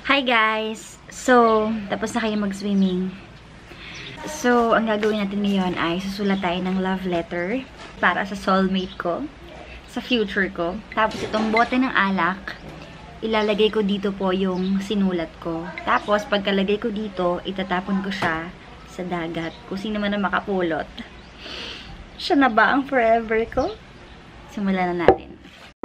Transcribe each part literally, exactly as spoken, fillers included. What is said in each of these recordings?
Hi guys! So, tapos na kayo mag-swimming. So, ang gagawin natin ngayon ay susulat tayo ng love letter para sa soulmate ko, sa future ko. Tapos itong bote ng alak, ilalagay ko dito po yung sinulat ko. Tapos, pagkalagay ko dito, itatapon ko siya sa dagat. Kung sino man na makapulot. Siya na ba ang forever ko? Simulan na natin.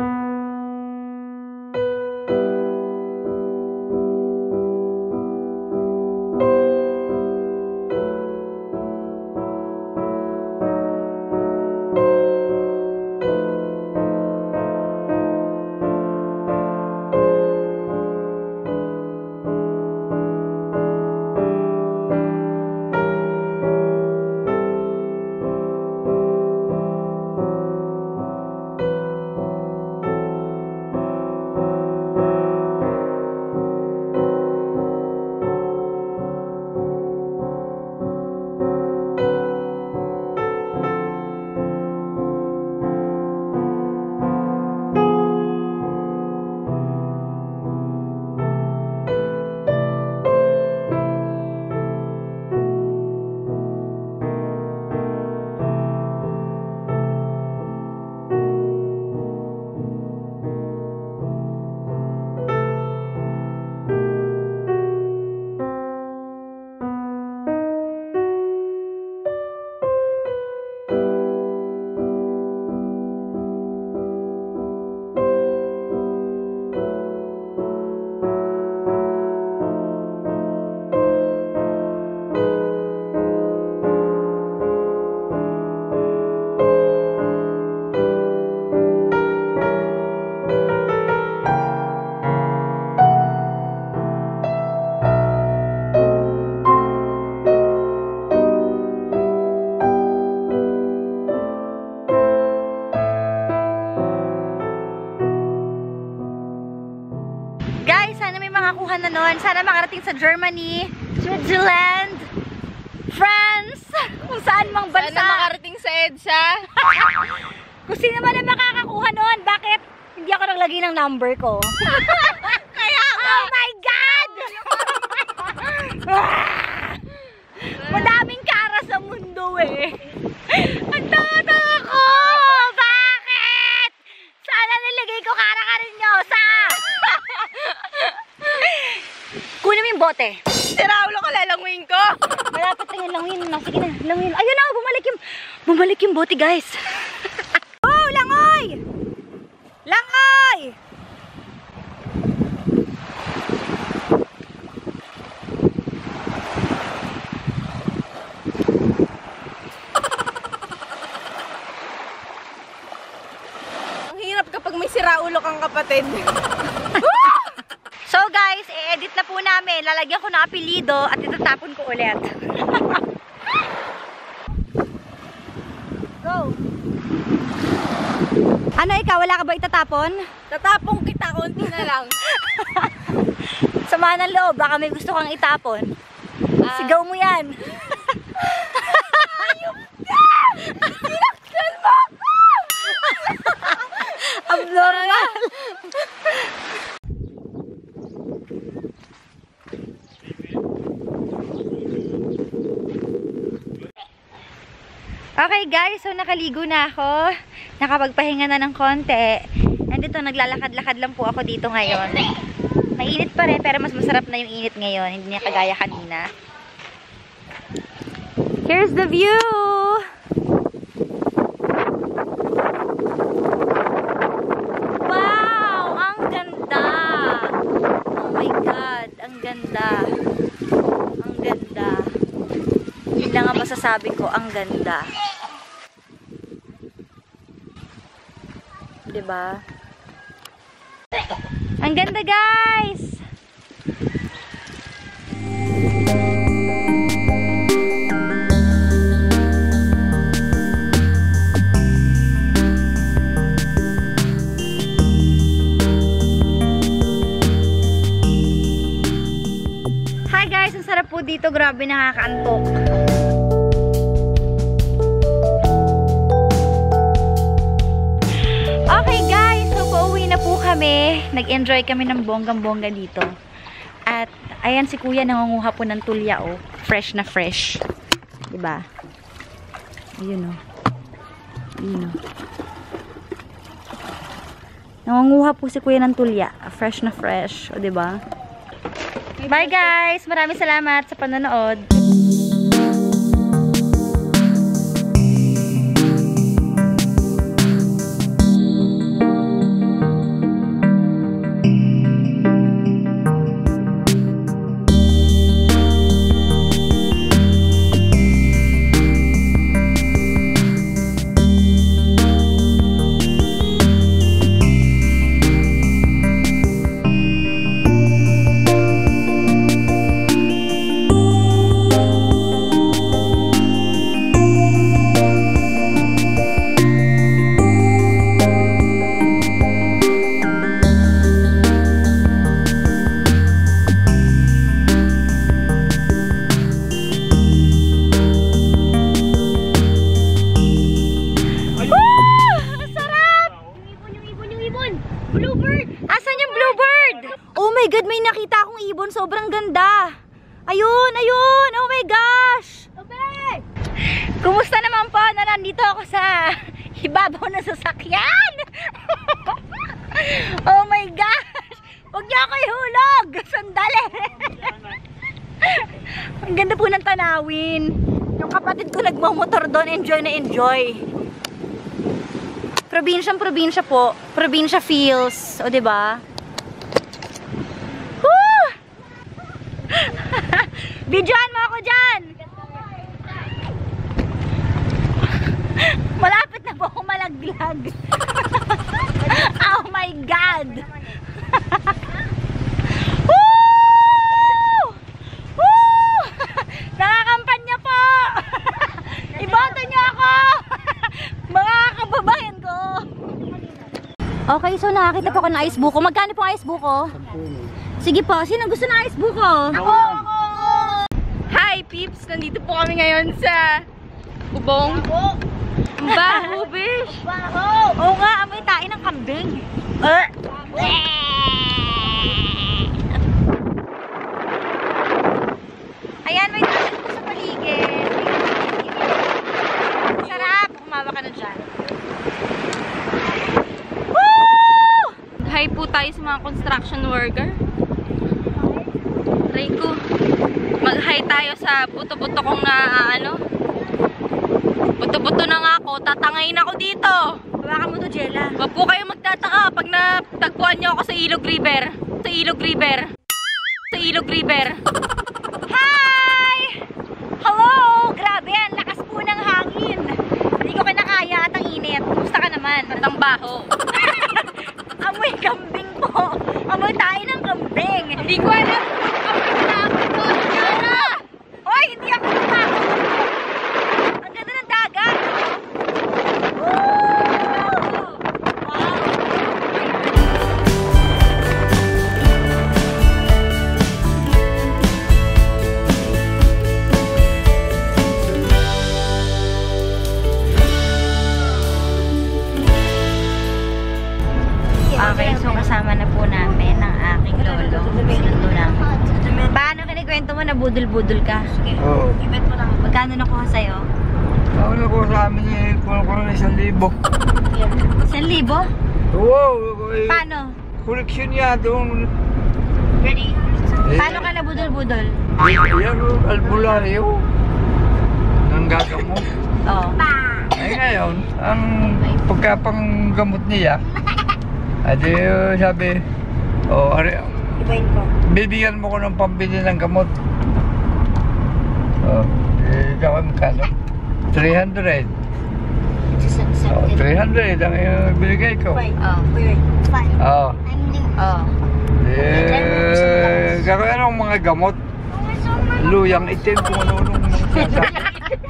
Na nun. Sana makarating sa Germany, Switzerland, France, kung saan mang bansa. Sana makarating sa EDSA. Kung sino man na makakakuha nun, bakit hindi ako naglagay ng number ko? Kaya ako. Oh my God! Madaming kara sa mundo eh. Ang tawa-tawa ko! Bakit? Sana nilagay ko kara-karin nyo sa... Kunin mo yung bote. Si Raulo ko lalanguin ko. Malapit na yun, languin na. Sige na, languin. Ayun na, bumalik yung, bumalik yung bote, guys. Oh, langoy! Langoy! Ang hirap kapag may si Raulo kang kapatid. So guys, i-edit na po namin. Lalagyan ko ng apelido at itatapon ko ulit. Go! Ano ikaw? Wala ka ba itatapon? Tatapong kita, konti na lang. Sama ng loob, baka may gusto kang itapon. Uh, Sigaw mo yan. Ayop ka! Sinaktan mo ako! Abnormal! Okay guys, so nakaligo na ako. Nakapagpahinga na ng konti. And ito, naglalakad-lakad lang po ako dito ngayon. Mainit pa rin, pero mas masarap na yung init ngayon. Hindi niya kagaya kanina. Here's the view! Wow! Ang ganda! Oh my God! Ang ganda! Ang ganda! Yun lang ang masasabi ko, ang ganda. Diba? Ang ganda, guys! Hi guys! Ang sarap po dito. Grabe, nakakaantok. Okay guys, so pauwi na po kami. Nag-enjoy kami ng bonggang-bongga dito. At ayan si kuya nangunguha po ng tulya, oh. Fresh na fresh. Diba? Ayun, oh. Ayun, oh. Nangunguha po si kuya ng tulya. Fresh na fresh. O, diba? Bye, guys! Maraming salamat sa panonood. Sobrang ganda. Ayun, ayun. Oh my gosh. Okay. Kumusta naman po na nandito ako sa ibabaw na sasakyan? Oh my gosh. Huwag niyo ako ihulog. Sandali. Ang ganda po ng tanawin. Yung kapatid ko nagmamotor doon. Enjoy na enjoy. Probinsyang probinsya po. Probinsya feels. O diba? Videoan mo ako dyan! Malapit na po ako malaglag. Oh my God! Woo! Woo! Nakakampanya po! Iboto niyo ako! Mga kababayan ko! Okay, so nakakita po ako ng ice buko. Magkano po ice buko? Sige po, sino gusto ng ice buko? Ako! Ako! Hi peeps! Nandito po kami ngayon sa Ubong. Baho, bish! Baho! Oo nga, amoy tayo ng kambing. Uh. Ayan, may tayo po sa paligid. Sarap! Kumawa ka na dyan. Woo! Hi po tayo sa mga construction worker. Rico, mag-hi tayo sa buto-buto kong na ano. Buto-buto na nga ako, tatangayin ako dito. Baka mo to, Jella. Wag po kayo magtataka pag natagpuan nyo ako sa Ilog River. Sa Ilog River. Sa Ilog River. Hi! Hello! Grabe, ang lakas po ng hangin. Hindi ko kinakaya at ang init. Kumusta ka naman? At ang baho. Amoy kambing po. Amoy tayo ng kambing. Hindi ko alam. Hoy, hindi ako natakot. Ang ganda ng dagat. Okay, so kasama na po namin ang aking lolo. Sinundo namin. Paano kinikwento mo na budol-budol ka? Oo. Ibet mo lang. Magkano nakuha sa'yo? Ako nakuha sa amin eh, kulang ko na isang libo. Isang libo? Oo. Eh, Paano? koleksyon niya doon. Ready? Eh, Paano ka na budol-budol? yan o, albularyo. Ang gagamot. Oo. Eh ngayon, ang pagkapanggamot niya, adi sabi, oh, ari, Ibahin ko. bibigyan mo ko ng pambili ng gamot. Oh, eh, gawin magkano? three hundred. Oh, three hundred ang uh, binigay ko. Oo. Oh. Oo. Eh, gagawin ng mga gamot. Luyang itim kung ano-ano mga sasabi.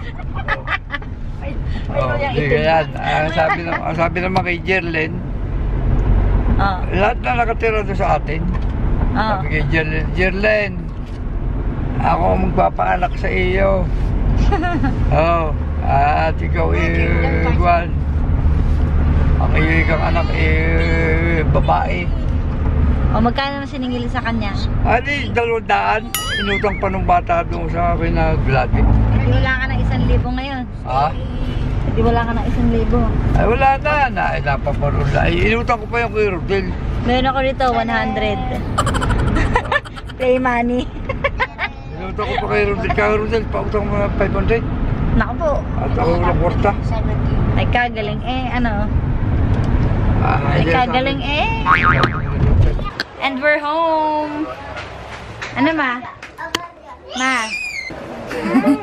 Oh, sige yan. Ang sabi, ng, ang sabi naman kay Jerlen, Oo. lahat na nakatira doon sa atin. Oo. Sabi kay Jerlen, Jerlen, ako magpapaanak sa iyo. Oh, at ikaw eh, Juan. Ang iyo kang anak eh, babae. O magkano naman siningil sa kanya? Adi, dalawang daan. Inutang pa nung bata doon sa akin na Gladys. Hindi wala ka ng isang libo ngayon. Ha? Hindi wala ka ng isang libo. Ay, wala na. Na, ay, napaparoon na. Ay, inutang ko pa yung kay Rodel. Meron ako dito, one hundred. Play money. Inutang ko pa kay Rodel. Kaya Rodel, pautang mo na five hundred. Naku po. At ako ng kwarta. Ay kagaling eh, ano? Ah, Ay kagaling eh. And we're home. Ano ma? Ma?